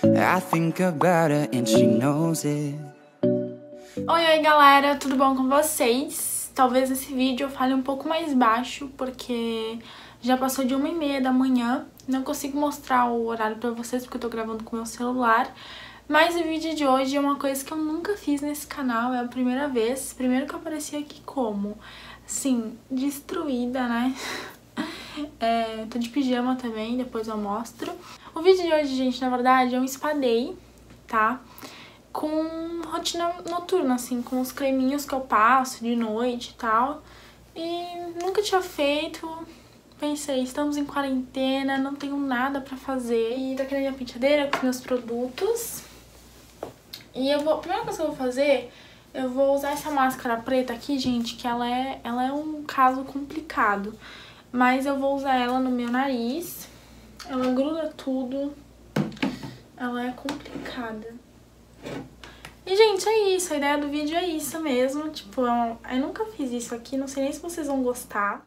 I think about her and she knows it. Oi, galera, tudo bom com vocês? Talvez esse vídeo eu fale um pouco mais baixo, porque já passou de 1h30 da manhã. Não consigo mostrar o horário pra vocês, porque eu tô gravando com o meu celular. Mas o vídeo de hoje é uma coisa que eu nunca fiz nesse canal, é a primeira vez. Primeiro que eu apareci aqui como, assim, destruída, né? Tô de pijama também, depois eu mostro. O vídeo de hoje, gente, na verdade, é um spa day, tá? Com rotina noturna, assim, com os creminhos que eu passo de noite e tal. E nunca tinha feito. Pensei, estamos em quarentena, não tenho nada pra fazer. E tô aqui na minha penteadeira com meus produtos. E a primeira coisa que eu vou fazer, eu vou usar essa máscara preta aqui, gente, que ela é um caso complicado. Mas eu vou usar ela no meu nariz. Ela gruda tudo. Ela é complicada. E, gente, é isso. A ideia do vídeo é isso mesmo. Tipo, eu nunca fiz isso aqui. Não sei nem se vocês vão gostar.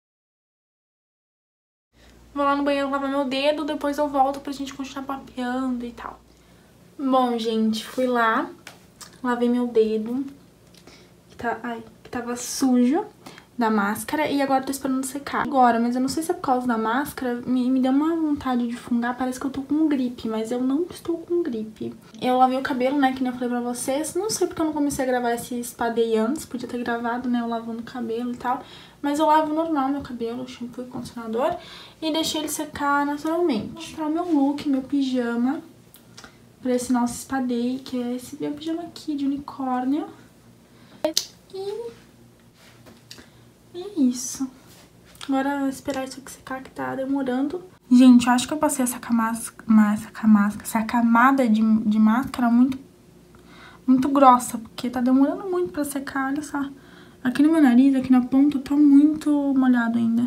Vou lá no banheiro lavar meu dedo. Depois eu volto pra gente continuar papeando e tal. Bom, gente, fui lá. Lavei meu dedo. Que tava sujo da máscara. E agora tô esperando secar. Agora, mas eu não sei se é por causa da máscara. Me deu uma vontade de fungar. Parece que eu tô com gripe, mas eu não estou com gripe. Eu lavei o cabelo, né, que nem eu falei pra vocês. Não sei porque eu não comecei a gravar esse spa day antes. Podia ter gravado, né, eu lavando o cabelo e tal. Mas eu lavo normal meu cabelo, shampoo e condicionador. E deixei ele secar naturalmente. Vou mostrar o meu look, meu pijama. Pra esse nosso spa day, que é esse meu pijama aqui de unicórnio. E é isso. Agora esperar isso aqui secar, que tá demorando. Gente, eu acho que eu passei essa camada de máscara muito grossa, porque tá demorando muito pra secar, olha só. Aqui no meu nariz, aqui na ponta, tá muito molhado ainda.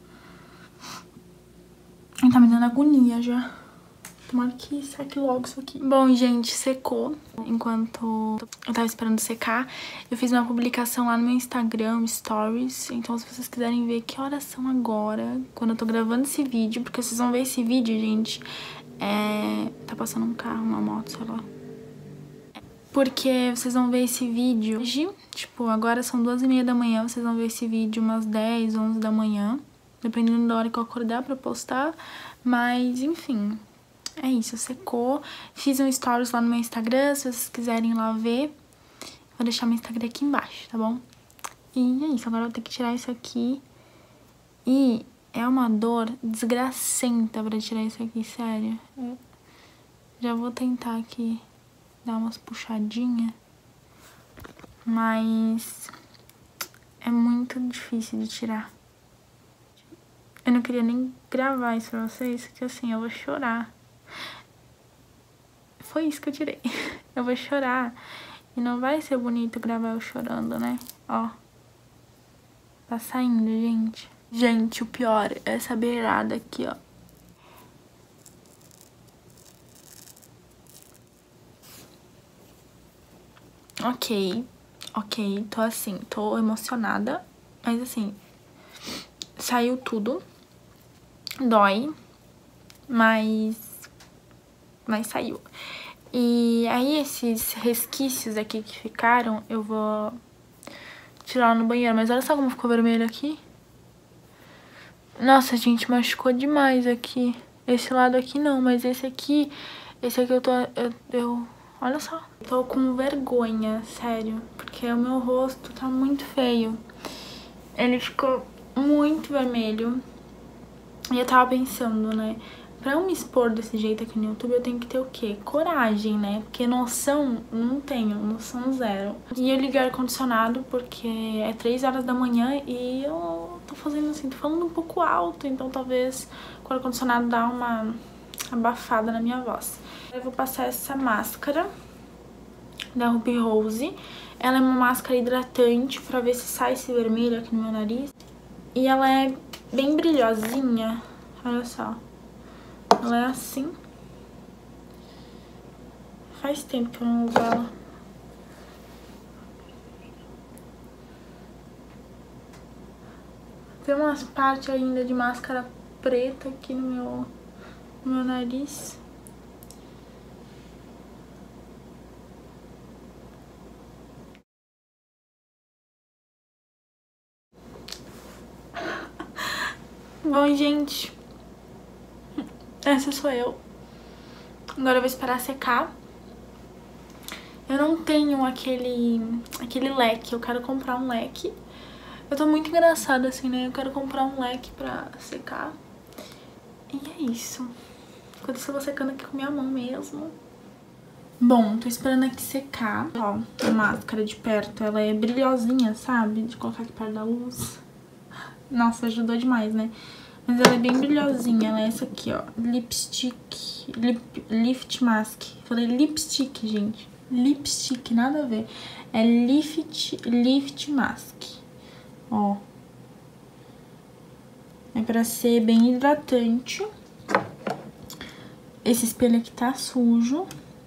Tá me dando agonia já. Tomara que seque logo isso aqui. Bom, gente, secou. Enquanto eu tava esperando secar, eu fiz uma publicação lá no meu Instagram, Stories. Então, se vocês quiserem ver que horas são agora, quando eu tô gravando esse vídeo, porque vocês vão ver esse vídeo, gente, tá passando um carro, uma moto, sei lá. Porque vocês vão ver esse vídeo hoje, tipo, agora são 2h30 da manhã, vocês vão ver esse vídeo umas 10, 11 da manhã, dependendo da hora que eu acordar pra postar, mas, enfim... É isso, secou. Fiz um stories lá no meu Instagram, se vocês quiserem ir lá ver. Vou deixar meu Instagram aqui embaixo, tá bom? E é isso, agora eu vou ter que tirar isso aqui. E é uma dor desgracenta pra tirar isso aqui, sério. Já vou tentar aqui dar umas puxadinhas. Mas é muito difícil de tirar. Eu não queria nem gravar isso pra vocês, porque assim, eu vou chorar. Foi isso que eu tirei. Eu vou chorar. E não vai ser bonito gravar eu chorando, né? Ó. Tá saindo, gente. Gente, o pior é essa beirada aqui, ó. Ok. Tô emocionada. Mas assim, saiu tudo. Dói. Mas saiu. E aí, esses resquícios aqui que ficaram, eu vou tirar no banheiro. Mas olha só como ficou vermelho aqui. Nossa, gente, machucou demais aqui. Esse lado aqui não, mas esse aqui eu olha só. Tô com vergonha, sério. Porque o meu rosto tá muito feio. Ele ficou muito vermelho. E eu tava pensando, né? Pra eu me expor desse jeito aqui no YouTube, eu tenho que ter o quê? Coragem, né? Porque noção, não tenho, noção zero. E eu liguei o ar-condicionado porque é 3 horas da manhã e eu tô fazendo assim, tô falando um pouco alto, então talvez com o ar-condicionado dá uma abafada na minha voz. Eu vou passar essa máscara da Ruby Rose. Ela é uma máscara hidratante pra ver se sai esse vermelho aqui no meu nariz. E ela é bem brilhosinha, olha só. Ela é assim. Faz tempo que eu não uso ela. Tem umas partes ainda de máscara preta aqui no meu nariz. Bom, gente, essa sou eu. Agora eu vou esperar secar. Eu não tenho aquele leque, eu quero comprar um leque. Eu tô muito engraçada assim, né? Eu quero comprar um leque pra secar. E é isso. Enquanto isso eu vou secando aqui com minha mão mesmo. Bom, tô esperando aqui secar. Ó, a máscara de perto, ela é brilhosinha, sabe? De colocar aqui perto da luz. Nossa, ajudou demais, né? Mas ela é bem brilhosinha, ela é essa aqui, ó. Lipstick, Lift Mask. Falei lipstick, gente. Lipstick, nada a ver. É Lift Mask. Ó. É pra ser bem hidratante. Esse espelho aqui tá sujo.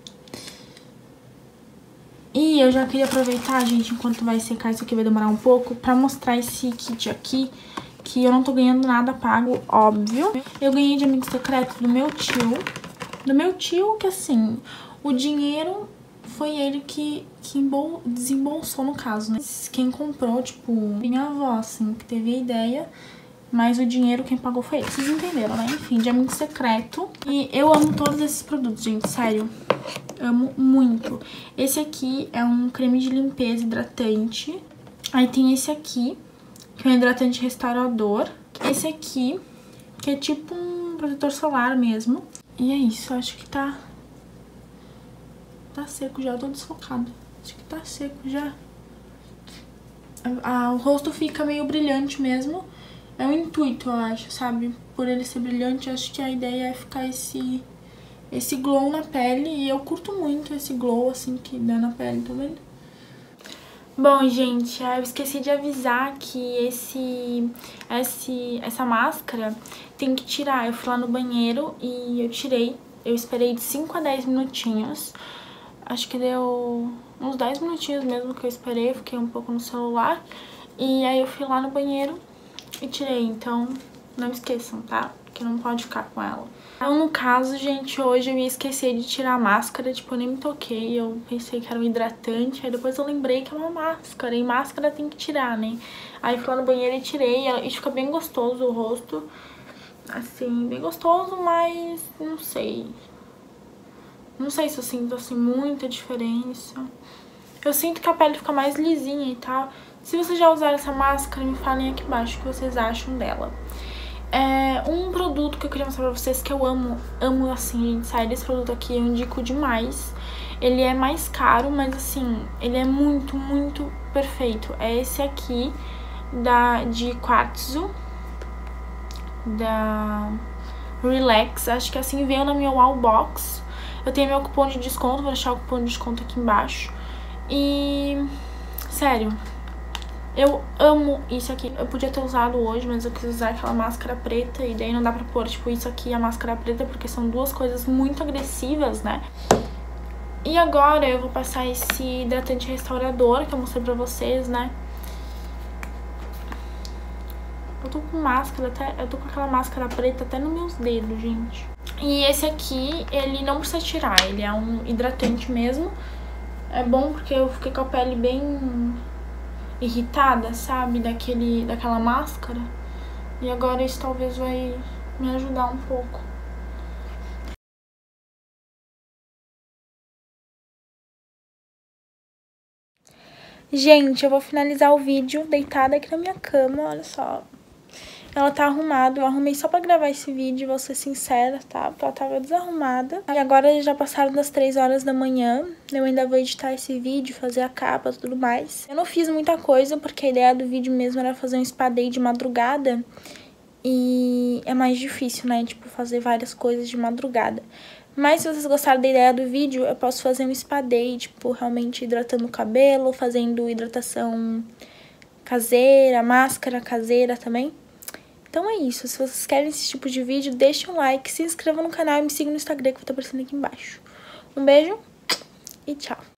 E eu já queria aproveitar, gente, enquanto vai secar, isso aqui vai demorar um pouco, pra mostrar esse kit aqui, que eu não tô ganhando nada pago, óbvio. Eu ganhei de amigo secreto do meu tio. Do meu tio, que assim, o dinheiro foi ele que desembolsou no caso, né? Quem comprou, tipo, minha avó, assim, que teve a ideia, mas o dinheiro quem pagou foi ele. Vocês entenderam, né? Enfim, de amigo secreto. E eu amo todos esses produtos, gente, sério. Amo muito. Esse aqui é um creme de limpeza hidratante. Aí tem esse aqui, que é um hidratante restaurador. Esse aqui, que é tipo um protetor solar mesmo. E é isso, acho que tá seco já, eu tô desfocada. Acho que tá seco já. O rosto fica meio brilhante mesmo. É o intuito, eu acho, sabe? Por ele ser brilhante, acho que a ideia é ficar esse glow na pele. E eu curto muito esse glow, assim, que dá na pele, tá vendo? Bom, gente, eu esqueci de avisar que essa máscara tem que tirar. Eu fui lá no banheiro e eu tirei. Eu esperei de 5 a 10 minutinhos. Acho que deu uns 10 minutinhos mesmo que eu esperei. Eu fiquei um pouco no celular. E aí eu fui lá no banheiro e tirei. Então, não esqueçam, tá? Que não pode ficar com ela. Então, no caso, gente, hoje eu ia esquecer de tirar a máscara, tipo, eu nem me toquei, eu pensei que era um hidratante, aí depois eu lembrei que é uma máscara, e máscara tem que tirar, né? Aí fui lá no banheiro e tirei, e fica bem gostoso o rosto, assim, bem gostoso, mas não sei. Não sei se eu sinto, assim, muita diferença. Eu sinto que a pele fica mais lisinha e tal. Se vocês já usaram essa máscara, me falem aqui embaixo o que vocês acham dela. Um produto que eu queria mostrar pra vocês que eu amo assim, gente, sério, esse produto aqui eu indico demais. Ele é mais caro, mas assim, ele é muito, muito perfeito. É esse aqui, de quartzo, da Relax, acho que assim veio na minha wall box. Eu tenho meu cupom de desconto, vou deixar o cupom de desconto aqui embaixo. E, sério, eu amo isso aqui. Eu podia ter usado hoje, mas eu quis usar aquela máscara preta. E daí não dá pra pôr, tipo, isso aqui e a máscara preta, porque são duas coisas muito agressivas, né? E agora eu vou passar esse hidratante restaurador que eu mostrei pra vocês, né? Eu tô com máscara, eu tô com aquela máscara preta até nos meus dedos, gente. E esse aqui, ele não precisa tirar, ele é um hidratante mesmo. É bom porque eu fiquei com a pele bem irritada, sabe, daquela máscara. E agora isso talvez vai me ajudar um pouco. Gente, eu vou finalizar o vídeo deitada aqui na minha cama, olha só. Ela tá arrumada, eu arrumei só pra gravar esse vídeo, vou ser sincera, tá? Porque ela tava desarrumada. E agora já passaram das 3 horas da manhã, eu ainda vou editar esse vídeo, fazer a capa e tudo mais. Eu não fiz muita coisa, porque a ideia do vídeo mesmo era fazer um spa day de madrugada. E é mais difícil, né? Tipo, fazer várias coisas de madrugada. Mas se vocês gostaram da ideia do vídeo, eu posso fazer um spa day, tipo, realmente hidratando o cabelo, fazendo hidratação caseira, máscara caseira também. Então é isso, se vocês querem esse tipo de vídeo, deixem um like, se inscrevam no canal e me sigam no Instagram que vai estar aparecendo aqui embaixo. Um beijo e tchau!